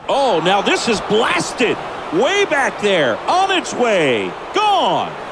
Oh, now this is blasted. Way back there. On its way. Gone.